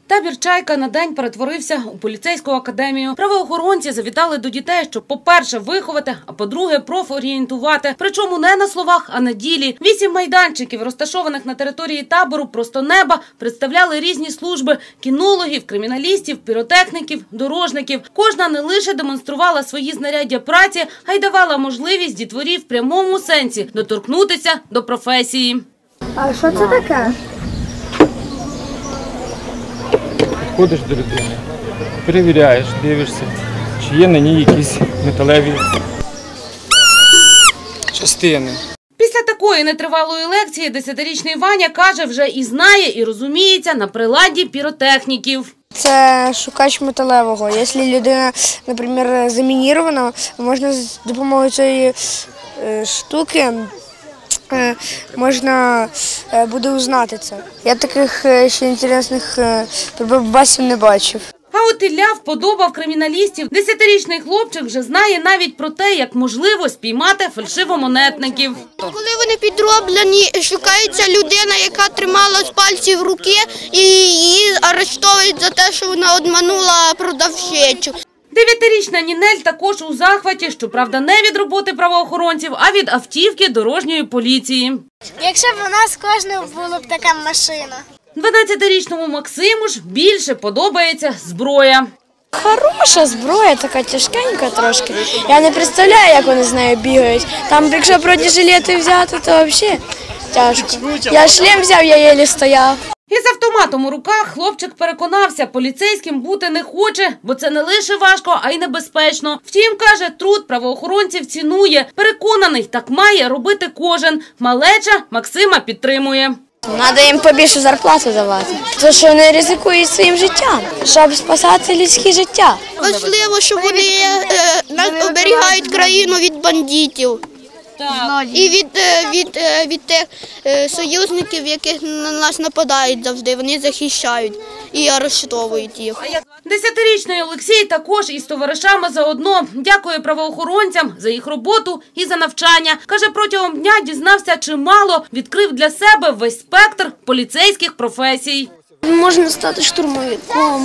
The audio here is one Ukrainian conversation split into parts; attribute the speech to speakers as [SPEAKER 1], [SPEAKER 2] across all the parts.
[SPEAKER 1] Табір «Чайка» на день перетворився у поліцейську академію. Правоохоронці завітали до дітей, щоб, по-перше, виховати, а по-друге, профорієнтувати. Причому не на словах, а на ділі. 8 майданчиків, розташованих на території табору «Просто неба», представляли різні служби – кінологів, криміналістів, піротехніків, дорожників. Кожна не лише демонструвала свої знаряддя праці, а й давала можливість дітворі в прямому сенсі доторкнутися до професії.
[SPEAKER 2] А що це таке?
[SPEAKER 3] Ходиш до людини, перевіряєш, дивишся, чи є на ній якісь металеві частини.
[SPEAKER 1] Після такої нетривалої лекції 10-річний Ваня каже, вже і знає, і розуміється на приладі піротехніків.
[SPEAKER 2] Це шукач металевого. Якщо людина, наприклад, замінірована, можна з допомогою цієї штуки можна буде узнати це. Я таких ще інтересних прибамбасів не бачив.
[SPEAKER 1] А от Ілля вподобав криміналістів. 10-річний хлопчик вже знає навіть про те, як можливо спіймати фальшивомонетників.
[SPEAKER 4] Коли вони підроблені, шукається людина, яка тримала з пальців руки, і її арештовують за те, що вона обманула продавщицю.
[SPEAKER 1] 9-річна Нінель також у захваті, щоправда, не від роботи правоохоронців, а від автівки дорожньої поліції.
[SPEAKER 5] Якщо б у нас кожного була б така машина.
[SPEAKER 1] 12-річному Максиму ж більше подобається зброя.
[SPEAKER 2] Хороша зброя, така тяжкенька трошки. Я не представляю, як вони з нею бігають. Там, якщо бронежилети взяти, то взагалі тяжко. Я шлем взяв, я єлі стояв.
[SPEAKER 1] Із автоматом у руках хлопчик переконався, поліцейським бути не хоче, бо це не лише важко, а й небезпечно. Втім, каже, труд правоохоронців цінує. Переконаний, так має робити кожен. Малеча Максима підтримує.
[SPEAKER 2] Треба їм побільше зарплату давати, тому що вони ризикують своїм життям, щоб спасати людське життя.
[SPEAKER 4] Важливо, що вони оберігають країну від бандитів. І від тих союзників, яких на нас нападають завжди, вони захищають і арештовують їх.
[SPEAKER 1] 10-річний Олексій також із товаришами заодно дякує правоохоронцям за їх роботу і за навчання. Каже, протягом дня дізнався чимало, відкрив для себе весь спектр поліцейських професій.
[SPEAKER 2] Можна стати штурмовиком,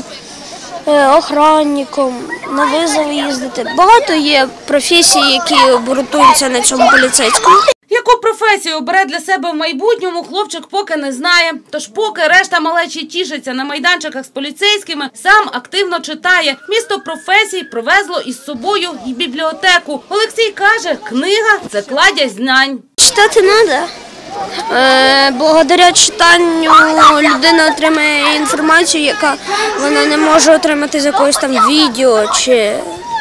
[SPEAKER 2] охранником, на визови їздити. Багато є професій, які обґрунтуються на цьому поліцейському.
[SPEAKER 1] Яку професію обере для себе в майбутньому, хлопчик поки не знає. Тож поки решта малечі тішиться на майданчиках з поліцейськими, сам активно читає. Місто професій привезло із собою і бібліотеку. Олексій каже, книга – це кладязь знань.
[SPEAKER 2] Читати треба. Благодаря читанню людина отримає інформацію, яка вона не може отримати з якогось там відео чи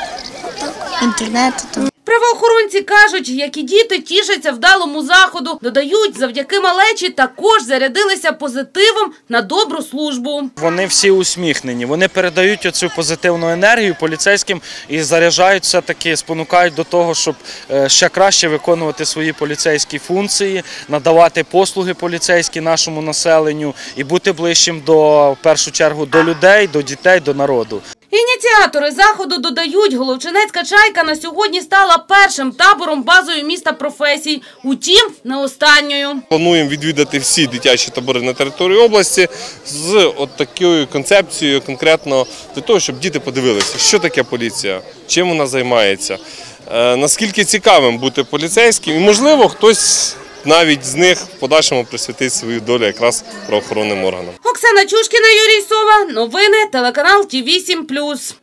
[SPEAKER 2] інтернету.
[SPEAKER 1] Правоохоронці кажуть, як і діти тішаться вдалому заходу. Додають, завдяки малечі також зарядилися позитивом на добру службу.
[SPEAKER 3] Вони всі усміхнені, вони передають оцю позитивну енергію поліцейським і заряджають все-таки, спонукають до того, щоб ще краще виконувати свої поліцейські функції, надавати послуги поліцейські нашому населенню і бути ближчим в першу чергу до людей, до дітей, до народу.
[SPEAKER 1] Ініціатори заходу додають, Головчинецька «Чайка» на сьогодні стала першим табором базою міста професій. Утім, не останньою.
[SPEAKER 6] Плануємо відвідати всі дитячі табори на території області з такою концепцією конкретно для того, щоб діти подивилися, що таке поліція, чим вона займається, наскільки цікавим бути поліцейським і, можливо, хтось навіть з них в подальшому присвятить свою долю якраз правоохоронним органам.
[SPEAKER 1] Оксана Чушкіна, Юрій Сова. Новини, телеканал Ті8+.